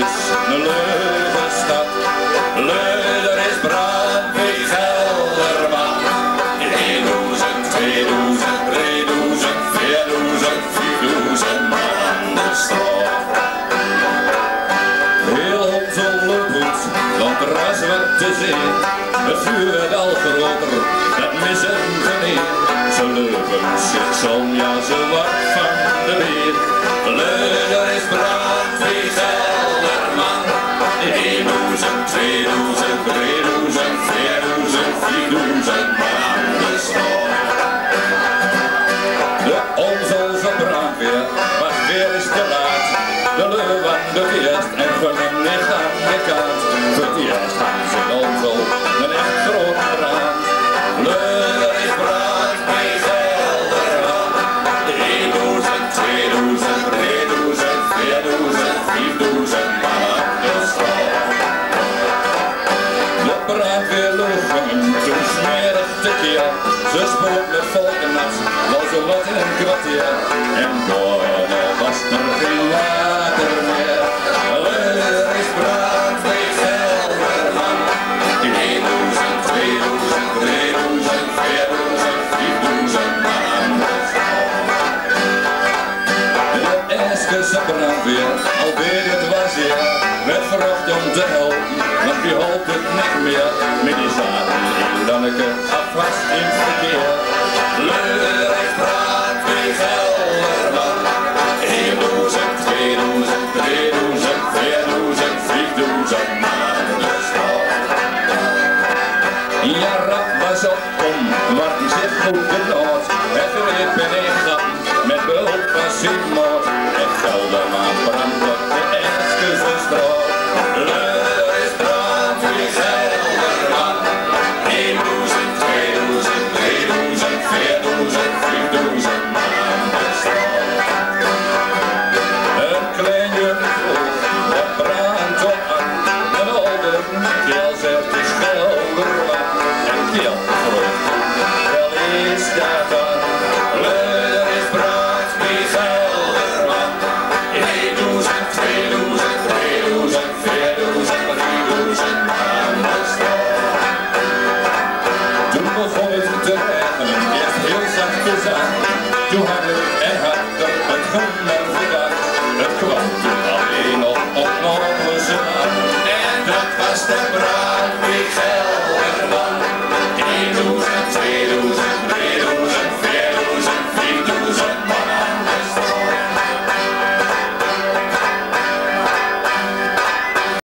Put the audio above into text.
is een leugenstad. Leuder is brandweer Gelderman. 1000, 2000, 3000, 4000, 5000 man aan de straat. Heel onze loopt, want er was wat te zien. Het vuur werd al groter, dat missen we niet. Ze leuven zich zo'n, ja ze wat van de weer. Leuder is brandweer Gelderman. 1000, 2000, 3000, 4000, 5000 man aan de straat. De onze brandweer was weer eens te laat. De leu van de eerst en gewoon hem niet aan de kant. Voor het eerst gaan ze in onze een echt groot brand. Leuder is brandweer Gelderman. 1000, 2000, 3000, 4000, 5000 man aan de straat. De brandweer lopen toen smerig tekeer. Ze spoort met volkenat, was er wat in een kwartier. En boven was er geen water meer. Leuder is brandweer Gelderman. 1000, 2000, 3000, 4000, 5000 man aan de straat. De Eskese brandweer, alweer het was hier, werd verwacht om te helpen, want die hoopt het niet meer. Met die zaten in Danneke afwas in verkeer. Leuder is brandweer Gelderman. 1000, 2000, 3000, 4000, 5000 man aan de straat. Ja, rap was op, kom, maar die zit goed de nood. Het gereed ben ik gaan, met behulp van Simon. Het Gelderman brandt op de Eskese straat. Leuder is brandweer Gelderman. 1000, 2000, 3000, 4000, 5000 man aan de straat. Een klein jongen vroeg, dat brandt op aan. Een ouder keel zegt is Gelderman. En keel vroeg, wel is dat dan? Leuder is brandweer Gelderman. 1000, 2000, 3000, 4000, 5000 man aan de straat. Toen begon het te regenen, eerst heel zachtjes aan. Toen had het en had er het gemmer gedaan. Het kwam toen alleen nog op onze aan. En dat was de